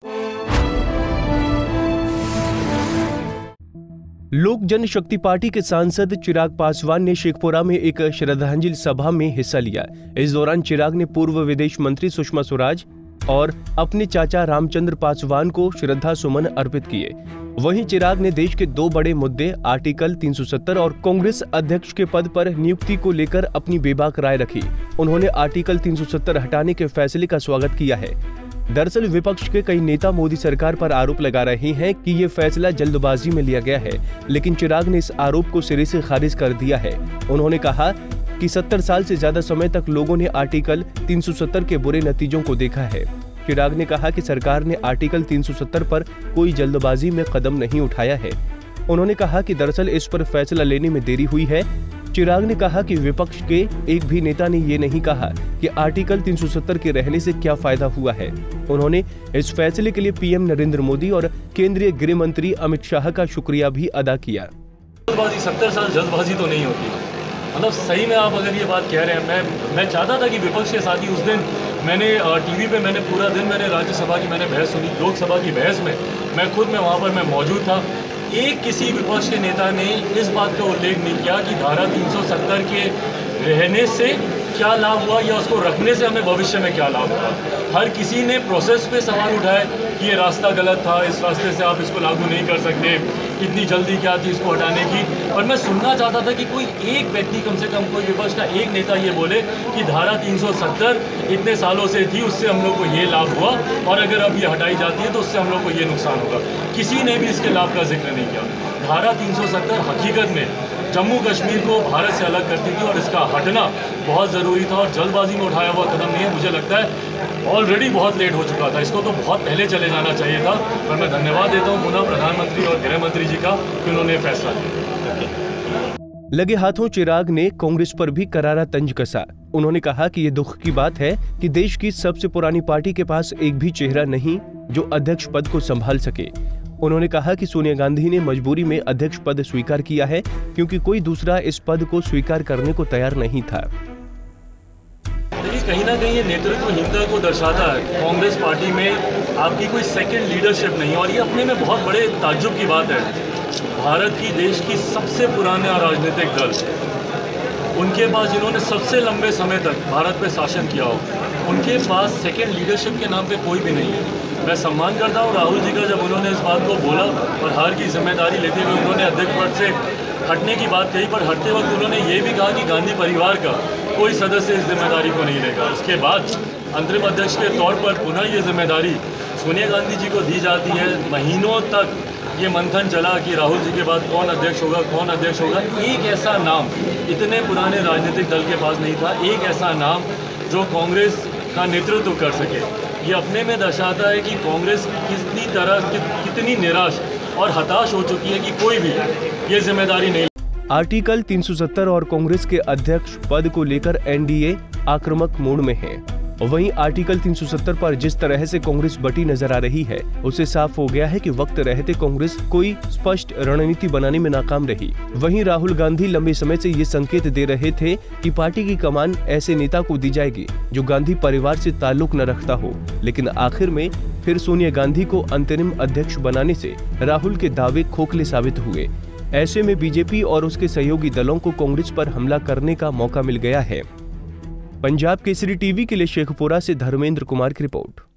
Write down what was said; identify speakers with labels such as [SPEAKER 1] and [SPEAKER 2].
[SPEAKER 1] लोक जनशक्ति पार्टी के सांसद चिराग पासवान ने शेखपुरा में एक श्रद्धांजलि सभा में हिस्सा लिया। इस दौरान चिराग ने पूर्व विदेश मंत्री सुषमा स्वराज और अपने चाचा रामचंद्र पासवान को श्रद्धा सुमन अर्पित किए। वहीं चिराग ने देश के दो बड़े मुद्दे आर्टिकल 370 और कांग्रेस अध्यक्ष के पद पर नियुक्ति को लेकर अपनी बेबाक राय रखी। उन्होंने आर्टिकल 370 हटाने के फैसले का स्वागत किया है। दरअसल विपक्ष के कई नेता मोदी सरकार पर आरोप लगा रहे हैं कि ये फैसला जल्दबाजी में लिया गया है, लेकिन चिराग ने इस आरोप को सिरे से खारिज कर दिया है। उन्होंने कहा कि 70 साल से ज्यादा समय तक लोगों ने आर्टिकल 370 के बुरे नतीजों को देखा है। चिराग ने कहा कि सरकार ने आर्टिकल 370 पर कोई जल्दबाजी में कदम नहीं उठाया है। उन्होंने कहा कि दरअसल इस पर फैसला लेने में देरी हुई है। चिराग ने कहा कि विपक्ष के एक भी नेता ने ये नहीं कहा कि आर्टिकल 370 के रहने से क्या फायदा हुआ है। उन्होंने इस फैसले के लिए पीएम नरेंद्र मोदी और केंद्रीय गृह मंत्री अमित शाह का शुक्रिया भी अदा किया।
[SPEAKER 2] जल्दबाजी 70 साल जल्दबाजी तो नहीं होती, मतलब सही में आप अगर ये बात कह रहे हैं, मैं चाहता था कि विपक्ष के साथ ही उस दिन मैंने टीवी पे मैंने पूरा दिन मैंने राज्यसभा की मैंने बहस सुनी, लोकसभा की बहस में मैं खुद वहाँ पर मैं मौजूद था। एक किसी विपक्ष के नेता ने इस बात का उल्लेख नहीं किया कि धारा 370 के रहने से क्या लाभ हुआ या उसको रखने से हमें भविष्य में क्या लाभ हुआ। हर किसी ने प्रोसेस पे सवाल उठाए कि ये रास्ता गलत था, इस रास्ते से आप इसको लागू नहीं कर सकते, इतनी जल्दी क्या थी इसको हटाने की। और मैं सुनना चाहता था कि कोई एक व्यक्ति, कम से कम कोई विपक्ष का एक नेता ये बोले कि धारा 370 इतने सालों से थी, उससे हम लोग को ये लाभ हुआ और अगर अब ये हटाई जाती है तो उससे हम लोग को ये नुकसान होगा। किसी ने भी इसके लाभ का जिक्र नहीं किया। धारा 370 हकीकत में जम्मू कश्मीर को भारत से अलग करती थी और इसका हटना बहुत ज़रूरी था और जल्दबाजी में उठाया हुआ कदम नहीं है। मुझे लगता है ऑलरेडी बहुत लेट हो चुका था, इसको तो बहुत पहले चले जाना चाहिए था। और मैं धन्यवाद देता हूँ पुनः प्रधानमंत्री और गृह मंत्री जी का कि उन्होंने फैसला लिया।
[SPEAKER 1] लगे हाथों चिराग ने कांग्रेस पर भी करारा तंज कसा। उन्होंने कहा कि ये दुख की बात है कि देश की सबसे पुरानी पार्टी के पास एक भी चेहरा नहीं जो अध्यक्ष पद को संभाल सके। उन्होंने कहा कि सोनिया गांधी ने मजबूरी में अध्यक्ष पद स्वीकार किया है क्योंकि कोई दूसरा इस पद को स्वीकार करने को तैयार नहीं था।
[SPEAKER 2] देखिए, कहीं ना कहीं ये नेतृत्वहीनता को दर्शाता है। कांग्रेस पार्टी में आपकी कोई सेकंड लीडरशिप नहीं, और ये अपने में बहुत बड़े ताज्जुब की बात है। भारत की देश की सबसे पुराना राजनीतिक दल, उनके पास जिन्होंने सबसे लंबे समय तक भारत पे शासन किया हो, उनके पास सेकंड लीडरशिप के नाम पे कोई भी नहीं है। मैं सम्मान करता हूँ राहुल जी का, जब उन्होंने इस बात को बोला और हार की जिम्मेदारी लेते हुए उन्होंने अध्यक्ष पद से हटने की बात कही, पर हटते वक्त उन्होंने ये भी कहा कि गांधी परिवार का कोई सदस्य इस जिम्मेदारी को नहीं लेगा। उसके बाद अंतरिम अध्यक्ष के तौर पर पुनः ये जिम्मेदारी सोनिया गांधी जी को दी जाती है। महीनों तक ये मंथन चला कि राहुल जी के बाद कौन अध्यक्ष होगा, कौन अध्यक्ष होगा। एक ऐसा नाम इतने पुराने राजनीतिक दल के पास नहीं था, एक ऐसा नाम जो कांग्रेस का नेतृत्व कर सके। ये अपने में दर्शाता है कि कांग्रेस कितनी निराश और हताश हो चुकी है कि कोई भी ये जिम्मेदारी नहीं।
[SPEAKER 1] आर्टिकल 370 और कांग्रेस के अध्यक्ष पद को लेकर एनडीए आक्रामक मोड में है। वहीं आर्टिकल 370 पर जिस तरह से कांग्रेस बटी नजर आ रही है, उससे साफ हो गया है कि वक्त रहते कांग्रेस कोई स्पष्ट रणनीति बनाने में नाकाम रही। वहीं राहुल गांधी लंबे समय से ये संकेत दे रहे थे कि पार्टी की कमान ऐसे नेता को दी जाएगी जो गांधी परिवार से ताल्लुक न रखता हो, लेकिन आखिर में फिर सोनिया गांधी को अंतरिम अध्यक्ष बनाने से राहुल के दावे खोखले साबित हुए। ऐसे में बीजेपी और उसके सहयोगी दलों को कांग्रेस पर हमला करने का मौका मिल गया है। पंजाब केसरी टीवी के लिए शेखपुरा से धर्मेंद्र कुमार की रिपोर्ट।